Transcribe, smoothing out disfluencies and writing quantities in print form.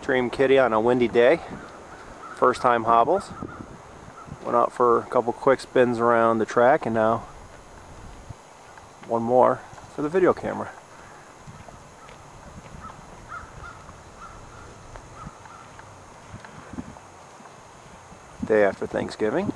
Dream Kitty on a windy day. First time hobbles. Went out for a couple quick spins around the track, and now one more for the video camera. Day after Thanksgiving.